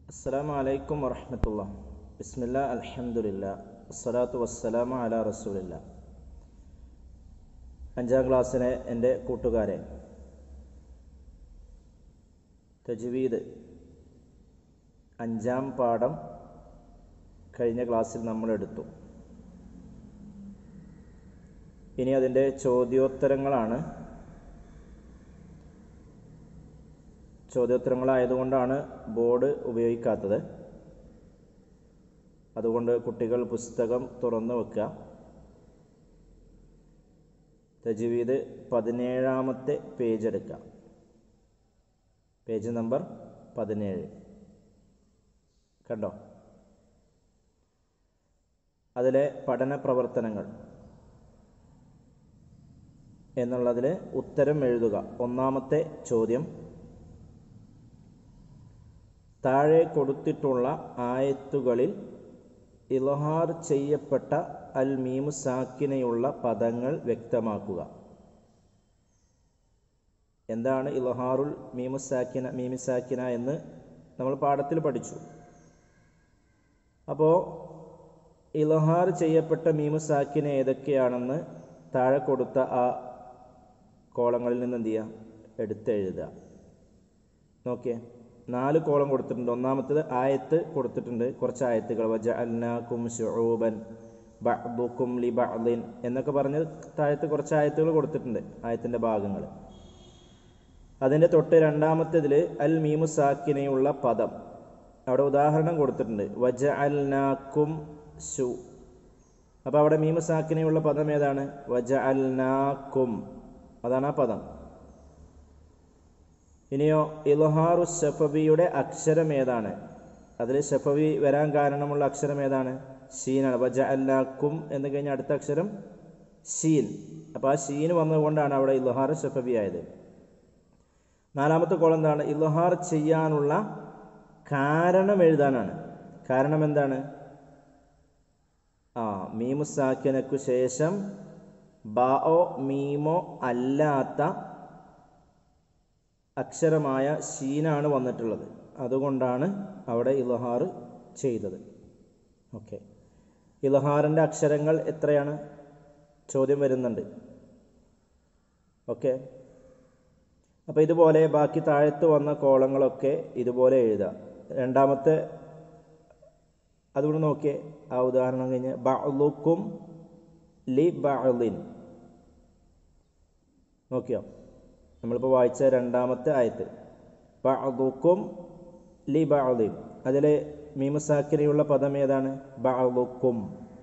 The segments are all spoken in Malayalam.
അസ്സലാമു അലൈക്കും വറഹ്മത്തുള്ളാഹി. ബിസ്മില്ലാഹ് അൽഹംദുലില്ലാഹ് വസ്സലാത്തു വസ്സലാമു അലാ റസൂലില്ലാഹ്. 5ാം ക്ലാസ്സിലെ എൻ്റെ കൂട്ടുകാരെ, തജ്വീദ് 5ാം പാഠം കഴിഞ്ഞ ക്ലാസ്സിൽ നമ്മൾ എടുത്തു. ഇനി അതിൻ്റെ ചോദ്യോത്തരങ്ങളാണ്. ചോദ്യോത്തരങ്ങളായതുകൊണ്ടാണ് ബോർഡ് ഉപയോഗിക്കാത്തത്. അതുകൊണ്ട് കുട്ടികൾ പുസ്തകം തുറന്നു വെക്കുക. തജ്വീദ് 17ാമത്തെ പേജ് എടുക്കുക. പേജ് നമ്പർ 17 കണ്ടോ? അതിലെ പഠന പ്രവർത്തനങ്ങൾ എന്നുള്ളതിൽ ഉത്തരം എഴുതുക. 1ാമത്തെ ചോദ്യം, താഴെ കൊടുത്തിട്ടുള്ള ആയത്തുകളിൽ ഇൽഹാർ ചെയ്യപ്പെട്ട അൽ മീമു സാക്കിനയുള്ള പദങ്ങൾ വ്യക്തമാക്കുക. എന്താണ് ഇൽഹാറുൽ മീമു സാക്കിന എന്ന് നമ്മൾ പാഠത്തിൽ പഠിച്ചു. അപ്പോൾ ഇൽഹാർ ചെയ്യപ്പെട്ട മീമു സാക്കിന ഏതൊക്കെയാണെന്ന് താഴെ കൊടുത്ത ആ കോളങ്ങളിൽ നിന്ന് എന്ത് ചെയ്യുക? എടുത്തെഴുതുക. നോക്കിയേ, 4 കോളം കൊടുത്തിട്ടുണ്ട്. 1ാമത്തേത് ആയത്ത് കൊടുത്തിട്ടുണ്ട്, കുറച്ച് ആയത്തുകൾ. വജഅൽനാകും ശുഊബൻ ബഅ്ദുകും ലിബഅ്ദിൻ എന്നൊക്കെ പറഞ്ഞ് താഴത്ത് കുറച്ച് ആയത്തുകൾ കൊടുത്തിട്ടുണ്ട്, ആയത്തിൻ്റെ ഭാഗങ്ങൾ. അതിൻ്റെ തൊട്ട് 2ാമത്തേതിൽ അൽ മീമു സാക്കിനയുള്ള പദം, അവിടെ ഉദാഹരണം കൊടുത്തിട്ടുണ്ട്. വജഅൽനാകും ശു. അപ്പോൾ അവിടെ മീമു സാക്കിനയുള്ള പദം ഏതാണ്? വജഅൽനാകും, അതാണ് ആ പദം. ഇനിയോ, ഇൽഹാറു ശഫവിയുടെ അക്ഷരം ഏതാണ്? അതിൽ ശഫവി വരാൻ കാരണമുള്ള അക്ഷരം ഏതാണ്? ഷീനാണ്. വജഅൽനാകും എന്ന് കഴിഞ്ഞ അടുത്ത അക്ഷരം ഷീൻ. അപ്പോൾ ആ ഷീൻ വന്നതുകൊണ്ടാണ് അവിടെ ഇൽഹാർ ശഫവി ആയത്. 4ാമത്തെ കോളം എന്താണ്? ഇൽഹാർ ചെയ്യാനുള്ള കാരണം എഴുതാനാണ്. കാരണം എന്താണ്? മീമു സാക്കിനക്കു ശേഷം ബാओ മീമോ അല്ലാത്ത അക്ഷരമായ ഷീനാണ് വന്നിട്ടുള്ളത്. അതുകൊണ്ടാണ് അവിടെ ഇൽഹാർ ചെയ്തത്. ഓക്കെ, ഇൽഹാറിൻ്റെ അക്ഷരങ്ങൾ എത്രയാണ്? ചോദ്യം വരുന്നുണ്ട്. ഓക്കെ, അപ്പോൾ ഇതുപോലെ ബാക്കി താഴത്ത് വന്ന കോളങ്ങളൊക്കെ ഇതുപോലെ എഴുതുക. 2ാമത്തെ അതുകൊണ്ട് നോക്കിയേ, ആ ഉദാഹരണം കഴിഞ്ഞ് ബഅ്ദുകും ലി ബഅ്ദിൻ. നോക്കിയോ, നമ്മളിപ്പോൾ വായിച്ച 2ാമത്തെ ആയത്ത് ബഅ്ദുകും ലി ബഅ്ദിൻ. അതിൽ മീമു സാക്കിനയുള്ള പദം ഏതാണ്? ബഅ്ദുകും.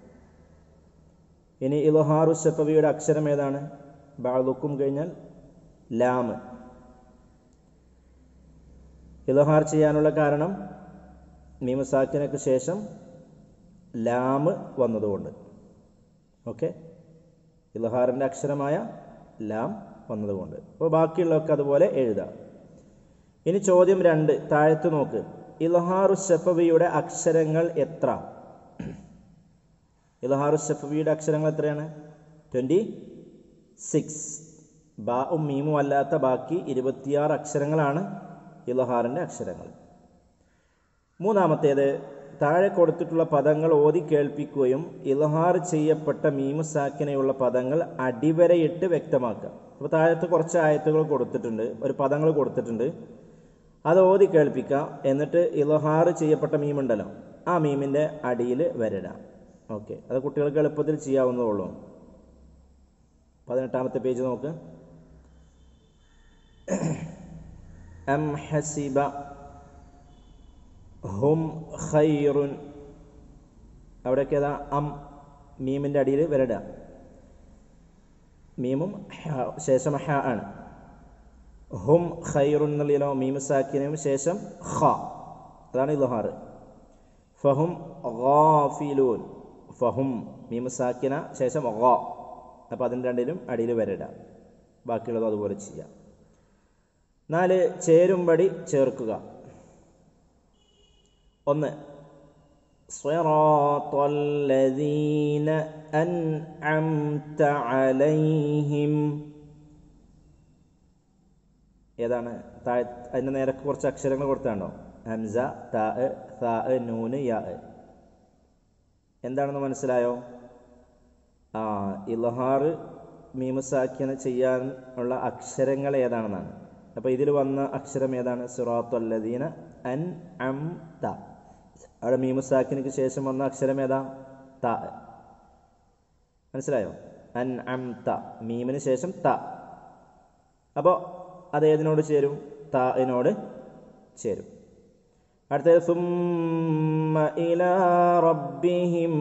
ഇനി ഇൽഹാറു ശഫവിയുടെ അക്ഷരം ഏതാണ്? ബഅ്ദുകും കഴിഞ്ഞാൽ ലാം. ഇൽഹാർ ചെയ്യാനുള്ള കാരണം മീമു സാക്കിനക്ക് ശേഷം ലാം വന്നതുകൊണ്ട്. ഓക്കെ, ഇൽഹാറിൻ്റെ അക്ഷരമായ ലാം വന്നതുകൊണ്ട്. അപ്പോൾ ബാക്കിയുള്ളതൊക്കെ അതുപോലെ എഴുതാം. ഇനി ചോദ്യം 2, താഴത്ത് നോക്ക്. ഇൽഹാറു ശഫവിയുടെ അക്ഷരങ്ങൾ എത്ര? ഇൽഹാറു ശഫവിയുടെ അക്ഷരങ്ങൾ എത്രയാണ്? 26. ബാഉം മീമും അല്ലാത്ത ബാക്കി 26 അക്ഷരങ്ങളാണ് ഇൽഹാറിൻ്റെ അക്ഷരങ്ങൾ. 3ാമത്തേത്, താഴെ കൊടുത്തിട്ടുള്ള പദങ്ങൾ ഓതി കേൾപ്പിക്കുകയും ഇൽഹാർ ചെയ്യപ്പെട്ട മീമു സാക്കിനയുള്ള പദങ്ങൾ അടിവരയിട്ട് വ്യക്തമാക്കുക. അപ്പോൾ താഴത്ത് കുറച്ച് ആയത്തുകൾ കൊടുത്തിട്ടുണ്ട്, ഒരു പദങ്ങൾ കൊടുത്തിട്ടുണ്ട്, അത് ഓതി കേൾപ്പിക്കുക. എന്നിട്ട് ഇൽഹാർ ചെയ്യപ്പെട്ട മീമുണ്ടല്ലോ, ആ മീമിൻ്റെ അടിയിൽ വരടാം. ഓക്കെ, അത് കുട്ടികൾക്ക് എളുപ്പത്തിൽ ചെയ്യാവുന്നതുള്ളൂ. 18ാമത്തെ പേജ് നോക്ക്. അം ഹസിബ ഹും ഖൈറുൻ. അവിടെയൊക്കെ ഏതാ? അം മീമിൻ്റെ അടിയിൽ വരട. മീമും ശേഷം ഹ ആണ്. ഹും ഖൈറുൻ എന്നുള്ളതിലോ മീമു സാക്കിനും ശേഷം ഖ, അതാണ് ഇൽഹാർ. ഫഹും ഗാഫിലൂൻ. ഫഹും മീമു സാക്കിന ശേഷം ഗ, അപ്പോൾ അതിൻ്റെ രണ്ടിലും അടിയിൽ വരട. ബാക്കിയുള്ളത് അതുപോലെ ചെയ്യാം. 4, ചേരുംപടി ചേർക്കുക. 1, സിറാത്തൽ ലദീന അൻഅംത അലൈഹിം. ഏതാണ്? അതിൻ്റെ നേരെ കുറച്ച് അക്ഷരങ്ങൾ കൊടുത്താണ്ടോ? ഹംസ, താ, സാ, നൂന്, യാ. എന്താണെന്ന് മനസ്സിലായോ? ഇൽഹാർ മീമു സാക്കിന ചെയ്യാൻ ഉള്ള അക്ഷരങ്ങൾ ഏതാണെന്നാണ്. അപ്പോൾ ഇതിൽ വന്ന അക്ഷരം ഏതാണ്? സിറാത്തുൽ ലദീന അൻഅംത. അവിടെ മീമു സാക്കിനക്ക് ശേഷം വന്ന അക്ഷരം ഏതാ? ത. മനസ്സിലായോ? അൻഅംത, മീമിന് ശേഷം ത. അപ്പോൾ അത് ഏതിനോട് ചേരും? താഇനോട് ചേരും. അടുത്തത് സുമ്മ ഇലാ റബ്ബിഹിം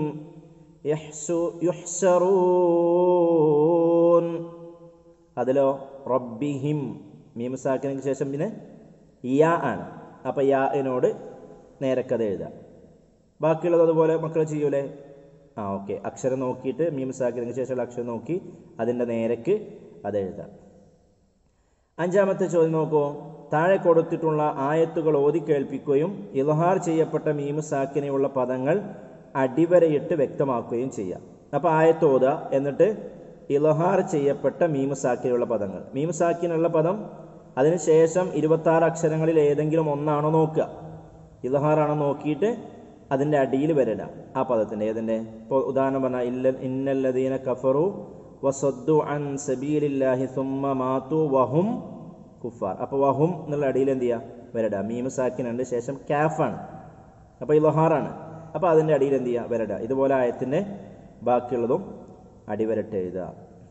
യുഹ്ശറൂൻ. അതിലോ റബ്ബിഹിം മീമു സാക്കിനക്ക് ശേഷം പിന്നെ യാ ആണ്. അപ്പോൾ യാഇനോട് നേരക്കത് എഴുതാം. ബാക്കിയുള്ളത് അതുപോലെ മക്കൾ ചെയ്യൂലേ? ഓക്കെ. അക്ഷരം നോക്കിയിട്ട് മീമു സാക്കിനക്ക് ശേഷമുള്ള അക്ഷരം നോക്കി അതിൻ്റെ നേരക്ക് അത് എഴുതാം. അഞ്ചാമത്തെ ചോദ്യം നോക്കൂ. താഴെ കൊടുത്തിട്ടുള്ള ആയത്തുകൾ ഓതി കേൾപ്പിക്കുകയും ഇൽഹാർ ചെയ്യപ്പെട്ട മീമു സാക്കിനെയുള്ള പദങ്ങൾ അടിവരയിട്ട് വ്യക്തമാക്കുകയും ചെയ്യാം. അപ്പോൾ ആയത്ത് ഓതുക, എന്നിട്ട് ഇൽഹാർ ചെയ്യപ്പെട്ട മീമു സാക്കിനുള്ള പദങ്ങൾ. മീമു സാക്കിനുള്ള പദം അതിനുശേഷം 26 അക്ഷരങ്ങളിൽ ഏതെങ്കിലും ഒന്നാണോ നോക്കുക, ഇൽഹാറാണോ നോക്കിയിട്ട് അതിൻ്റെ അടിയിൽ വരിക ആ പദത്തിൻ്റെ. ഏതിൻ്റെ? ഇപ്പോൾ ഉദാഹരണം പറഞ്ഞാൽ ഇന്നല്ലദീന കഫറു വസദ്ദു അൻ സബീലില്ലാഹി സുമ്മ മാതു വഹും കുഫാർ. അപ്പോൾ വഹും എന്നുള്ള അടിയിൽ എന്ത് ചെയ്യുക? വരട. മീമു സാക്കിനുണ്ട്, ശേഷം കാഫാണ്, അപ്പോൾ ഇൽഹാറാണ്. അപ്പോൾ അതിൻ്റെ അടിയിൽ എന്ത് ചെയ്യുക? വരട. ഇതുപോലെ ആയത്തിൻ്റെ ബാക്കിയുള്ളതും അടിവരട്ട് എഴുതുക.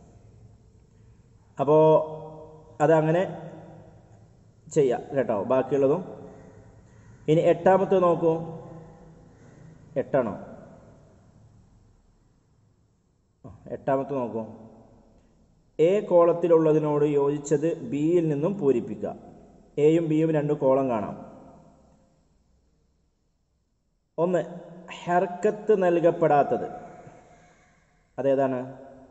അപ്പോൾ അതങ്ങനെ ചെയ്യാം കേട്ടോ, ബാക്കിയുള്ളതും. ഇനി എട്ടാമത്തെ നോക്കൂ. 8ആണോ? എട്ടാമത്തെ നോക്കൂ. എ കോളത്തിലുള്ളതിനോട് യോജിച്ചത് ബിയിൽ നിന്നും പൂരിപ്പിക്കുക. എയും ബിയും 2 കോളം കാണാം. ഒന്ന്, ഹർക്കത്ത് നൽകപ്പെടാത്തത്. അതേതാണ്?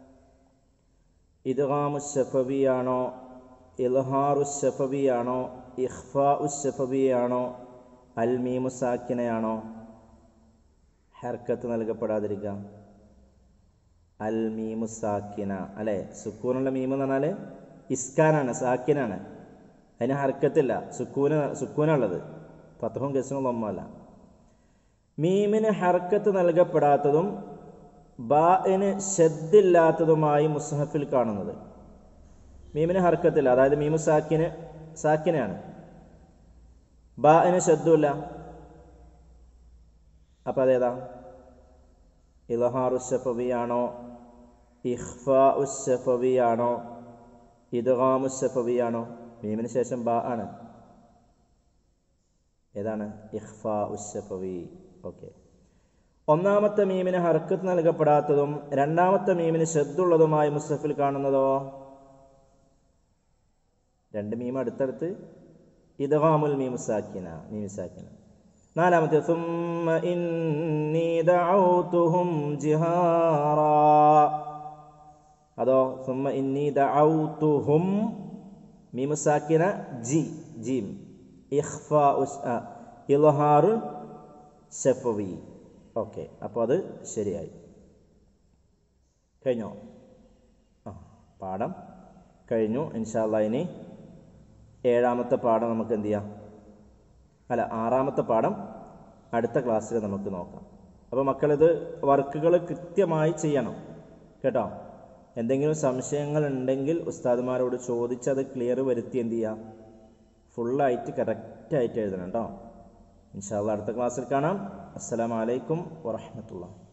ഇദ്ഗാമു ശഫവി ആണോ, ഇൽഹാറു ശഫവി ആണോ, ഇഖ്ഫാഉ ശഫവി ആണോ, അൽ മീമു സാക്കിനയാണോ? ഹർക്കത്ത് നൽകപ്പെടാതിരിക്കുക അൽ മീമു സാക്കിന അല്ലേ? സുക്കൂനുള്ള മീമ് എന്ന് പറഞ്ഞാൽ ഇസ്കാനാണ്, സാക്കിനാണ്. അതിന് ഹർക്കത്തില്ല, സുക്കൂനുള്ളത്. ഫത്ഹും കസ്റും ഒന്നുമല്ല. മീമിന് ഹർക്കത്ത് നൽകപ്പെടാത്തതും ബാഇന് ഷദ്ദില്ലാത്തതുമായി മുസ്ഹഫിൽ കാണുന്നത്. മീമിന് ഹർക്കത്തില്ല, അതായത് മീമു സാക്കിനാണ്, ബാഇന് ഷദ്ദുല്ല. അപ്പോൾ അതേതാ? ഇൽഹാറു ശഫവി ആണോ, ഇഖ്ഫാഉ ശഫവി ആണോ, ഇദ്ഗാമു ശഫവി ആണോ? മീമിന് ശേഷം ബാ ആണ്. ഏതാണ്? ഇഖ്ഫാഉ ശഫവി. ഓക്കെ. ഒന്നാമത്തെ മീമിന് ഹർക്കത്ത് നൽകപ്പെടാത്തതും രണ്ടാമത്തെ മീമിന് ഷദ്ദുള്ളതുമായി മുസ്ഹഫിൽ കാണുന്നതോ? 2 മീം അടുത്തടുത്ത്. ഇദ്ഗാമുൽ മീമു സാക്കിന, മീമു സാക്കിന. നാലാമത്തെ സുമ്മ ഇന്നി ദഅൗതുഹും ജിഹാറാ. അതോ സുമ്മ ഇന്നി ദഅൗതുഹും മീമു സാക്കിന ജി, ജീം, ഇഖ്ഫാഉ ഇൽഹാറു ശഫവി. ഓക്കെ. അപ്പോൾ അത് ശരിയായി. കഴിഞ്ഞോ? പാഠം കഴിഞ്ഞു. ഇൻഷാ അല്ലാഹ് ഇനി 7ാമത്തെ പാഠം നമുക്ക് എന്ത് ചെയ്യാം? 6ാമത്തെ പാഠം അടുത്ത ക്ലാസ്സിൽ നമുക്ക് നോക്കാം. അപ്പോൾ മക്കളിത് വർക്കുകൾ കൃത്യമായി ചെയ്യണം കേട്ടോ. എന്തെങ്കിലും സംശയങ്ങൾ ഉണ്ടെങ്കിൽ ഉസ്താദുമാരോട് ചോദിച്ച് അത് ക്ലിയർ വരുത്തി എന്ത് ചെയ്യുക? ഫുള്ളായിട്ട് കറക്റ്റായിട്ട് എഴുതണം കേട്ടോ. ഇൻഷാ അല്ലാഹ് അടുത്ത ക്ലാസ്സിൽ കാണാം. അസ്സലാമു അലൈക്കും വറഹ്മത്തുള്ളാഹി.